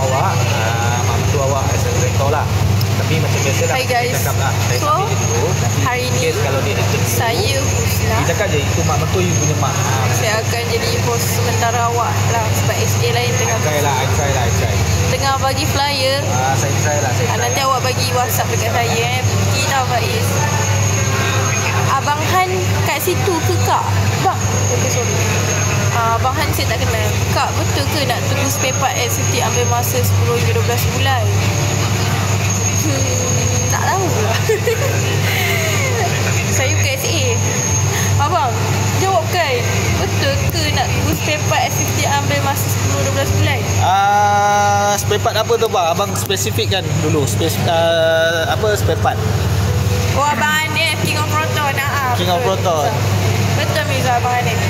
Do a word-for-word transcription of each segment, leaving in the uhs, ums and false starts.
awak, uh, mak mentua awak as a director lah. Tapi macam biasa lah, Hai guys, cakap lah, saya so ambil dulu, nanti hari ni kalau dia attend dulu, saya Husna, dia cakap je itu mak mentua you punya mak. Ha, saya akan jadi host sementara awak lah sebab S A lain tengah I try lah, I try lah, I try. tengah bagi flyer. Uh, saya try lah, saya Ah, try. nanti awak bagi WhatsApp dekat saya eh. Kita Faiz. Abang Han kat situ ke kak? Bang, okay, sorry. Ah, Abang Han saya tak kenal. Kak, betul ke nak tunggu spare part X five puluh ambil masa sepuluh hingga dua belas bulan? Hmm, tak tahu lah. Saya bukan S A. Abang, jawabkan. Betul ke nak tunggu spare part X five puluh ambil masa sepuluh dua belas bulan? Uh, spare part apa tu bang? Abang spesifikkan dulu. Spes, uh, apa spare part? Oh, Abang Hanif, King of Proton. Ah, King of Proton. Betul Mirza, Abang Hanif.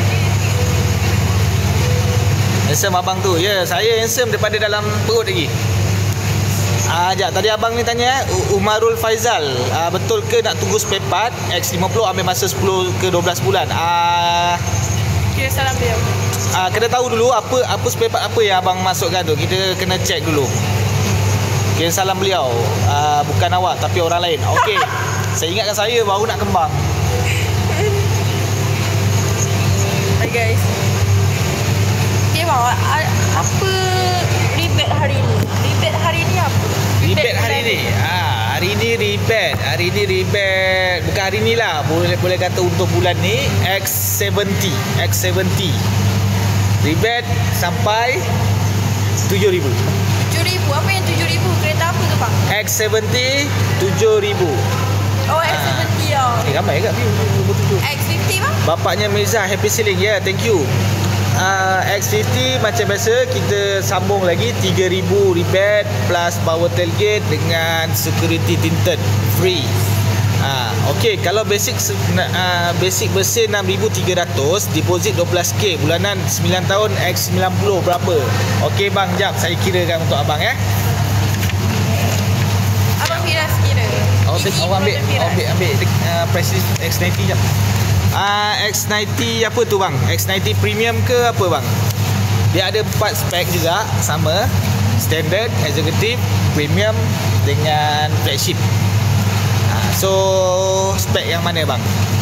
Handsome abang tu. Ya, yeah, saya handsome daripada dalam perut lagi. Ah, jap, tadi abang ni tanya eh, Umarul Faizal, ah, betul ke nak tunggu spare part X lima puluh ambil masa sepuluh ke dua belas bulan? Ah, Kira salam dia. ah, kena tahu dulu apa apa spare part apa yang abang masukkan tu. Kita kena check dulu. Kirim salam beliau. Ah, bukan awak tapi orang lain. Okey. Saya ingatkan saya baru nak kembang. Hai guys. Okay bang, a- apa rebate hari ni? Rebate hari ni apa? Rebate hari ni. Ah, hari ni rebate. Hari ni rebate. Bukan hari ni lah. Boleh boleh kata untuk bulan ni X tujuh puluh. X tujuh puluh. Rebate sampai tujuh ribu. tujuh ribu. Apa yang tujuh ribu? Kereta apa tu bang? X tujuh puluh tujuh ribu. Oh, X tujuh puluh ah. Eh, ramai kat view tujuh. X lima puluh bang? Bapaknya Mirza happy selling. Ya, yeah, thank you. Uh, X lima puluh macam biasa kita sambung lagi tiga ribu rebate plus power tailgate dengan security tinted free. Ah, uh, okey, kalau basic uh, basic bersih enam ribu tiga ratus, deposit dua belas K, bulanan sembilan tahun X sembilan puluh berapa? Okey bang, jap saya kirakan untuk abang ya. Abang Firas kira. Awak Gigi awak ambil Proton Firas. ambil ambil uh, price list X sembilan puluh jap. Ah, uh, X sembilan puluh apa tu bang? X sembilan puluh premium ke apa bang? Dia ada empat spek juga sama. Standard, executive, premium dengan flagship. Ah, so spek yang mana bang?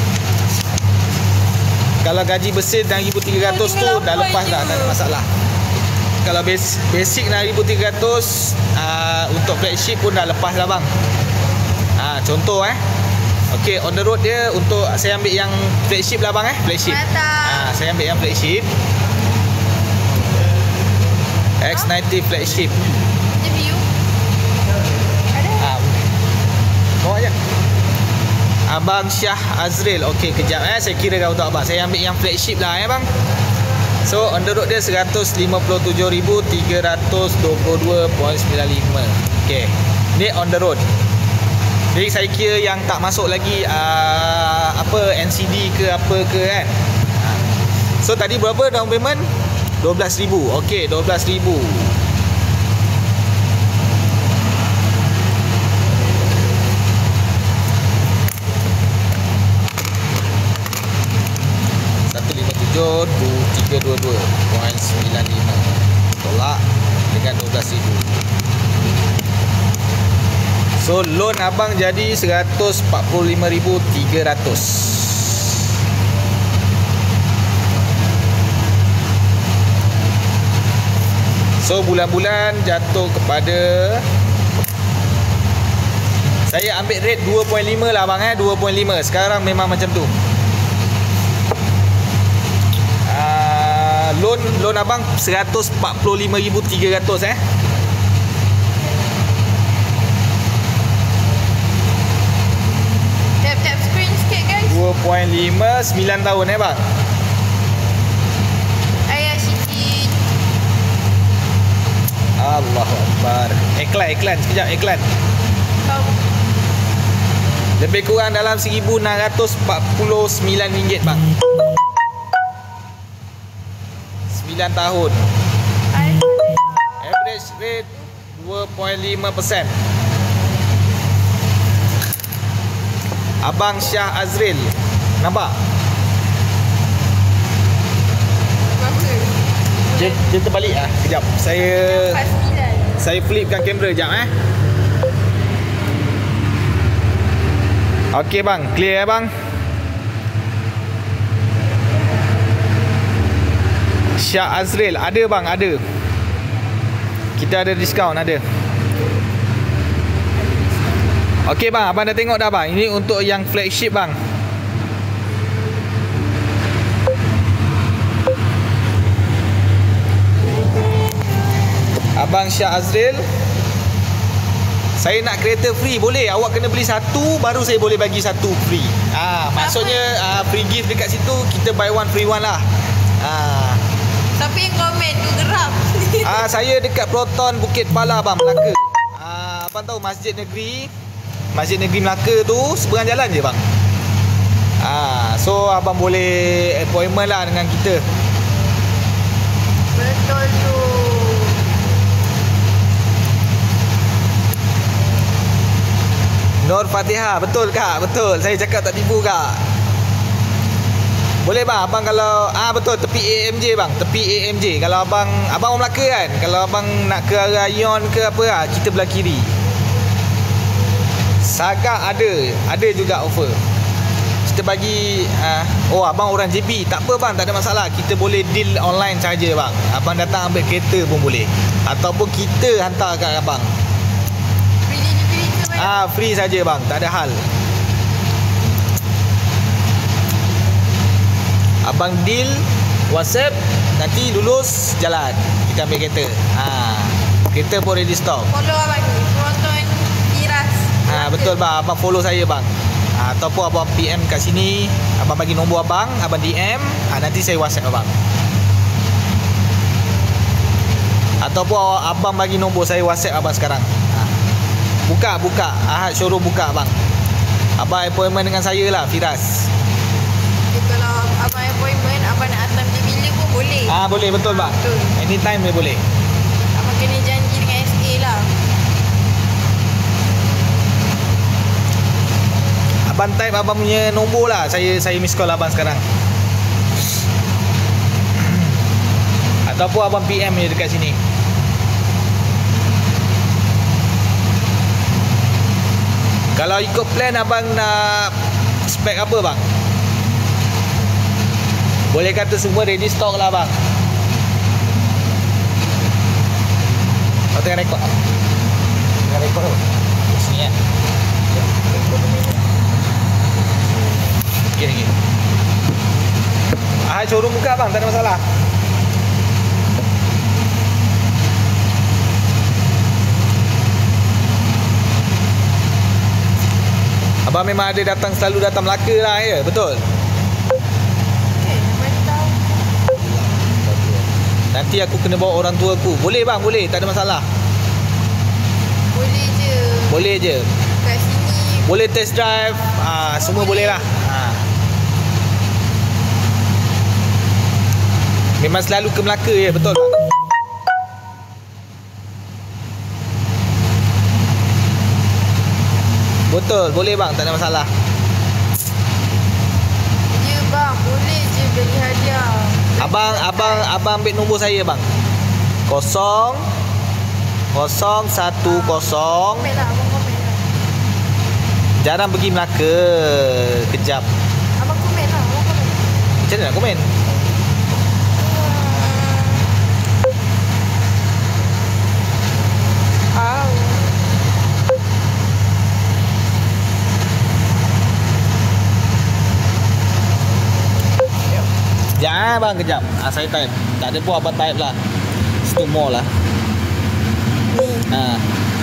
Kalau gaji bersih enam ribu tiga ratus tu dah lepas dah, tak ada masalah. Kalau basic, basic enam ribu tiga ratus uh, untuk flagship pun dah lepas lah bang. Ah, contoh eh. Okey, on the road dia untuk saya ambil yang flagship lah bang eh, flagship. Ah, saya ambil yang flagship. X sembilan puluh flagship. Review. Ada. Ah. Bawa je. Abang Syah Azril. Okey, kejap eh, saya kirakan untuk abang. Saya ambil yang flagship lah eh bang. So on the road dia seratus lima puluh tujuh ribu tiga ratus dua puluh dua perpuluhan sembilan lima. Okey. Ni on the road. Jadi saya kira yang tak masuk lagi uh, apa N C D ke apa ke kan. So tadi berapa down payment? dua belas ribu. Okey, dua belas ribu. seratus lima puluh tujuh tiga ratus dua puluh dua perpuluhan sembilan lima. Tolak dengan dua belas ribu. So loan abang jadi seratus empat puluh lima ribu tiga ratus. So bulan-bulan jatuh kepada, saya ambil rate dua perpuluhan lima lah bang eh, dua perpuluhan lima. Sekarang memang macam tu. Uh, loan loan abang seratus empat puluh lima ribu tiga ratus eh. Tap-tap screen sikit guys. dua perpuluhan lima, sembilan tahun eh bang. Ayah sikit. Allahu Akbar. Iklan, iklan. Sekejap, iklan. Kau. Lebih kurang dalam seribu enam ratus empat puluh sembilan ringgit bang. sembilan tahun. Average rate dua perpuluhan lima peratus. Abang Syah Azril. Nampak? Berapa? Dia, dia terbalik lah. Kejap. Saya... empat puluh sembilan. Saya flipkan kamera jap eh. Okey bang, clear eh bang. Syah Azril, ada bang, ada. Kita ada diskaun, ada. Okey bang, abang dah tengok dah bang. Ini untuk yang flagship bang. Abang Syah Azril, saya nak kereta free, boleh? Awak kena beli satu, baru saya boleh bagi satu free. Ah, maksudnya ah, free gift dekat situ, kita buy one free one lah. Ah. Siapa yang komen tu geram? Ah, saya dekat Proton Bukit Pala bang, Melaka. Ah, abang tahu Masjid Negeri, Masjid Negeri Melaka tu seberang jalan je bang. Ah, so abang boleh appointment lah dengan kita. Betul tu. Nur Fatihah, betul kak, betul. Saya cakap tak tipu kak. Boleh bang, abang kalau ah betul tepi A M J bang, tepi A M J. Kalau abang abang orang Melaka kan, kalau abang nak ke arah Ion ke apa ah, kita belah kiri. Sagak ada, ada juga offer. Kita bagi ah, oh abang orang J B, tak apa bang, tak ada masalah. Kita boleh deal online saja bang. Abang datang ambil kereta pun boleh. Ataupun kita hantar kat abang. Ah, free saja bang, tak ada hal. Abang deal WhatsApp, nanti lulus jalan kita ambil kereta. Ah, kereta pun ready stock. Follow abang ni, Proton Iras. Ah, betul bang, abang follow saya bang. Ah, ataupun abang P M kat sini, abang bagi nombor abang, abang D M, ah, nanti saya WhatsApp abang. Ataupun abang bagi nombor saya WhatsApp abang sekarang. Buka, buka. Ahad showroom buka bang. Abang appointment dengan saya lah, Firas. Okay, kalau abang appointment, abang nak hantar je bila pun boleh. Ah, boleh, betul bang. Betul. Anytime dia boleh. Abang kena janji dengan S A lah. Abang type abang punya nombor lah. Saya saya miss call abang sekarang. Ataupun abang P M je dekat sini. Kalau ikut plan abang nak spek apa bang? Boleh kata semua ready stock lah bang. Kau tengah rekod tak? Tengah rekod apa? Sini kan? Okey, okey. Ah, showroom buka bang, tak ada masalah. Abang memang ada datang, selalu datang Melaka lah ya, betul? Okay, mana tahu. Nanti aku kena bawa orang tua aku. Boleh bang, boleh, tak ada masalah. Boleh je. Boleh je. Kat sini. Boleh test drive, ah, semua boleh lah. Ah. Memang selalu ke Melaka ya, betul bang? Betul, boleh bang, tak ada masalah. Ya bang, boleh je beli hadiah. Abang, abang, abang ambil nombor saya bang. Kosong Kosong Satu kosong. Komen lah, abang komen lah. Jarang pergi Melaka. Kejap. Abang komen lah, abang komen. Macam mana nak komen? Au. Jangan bang, kejap. Ah, saya type. Tak ada pun abang type lah. Situ more lah. Ni. Ah.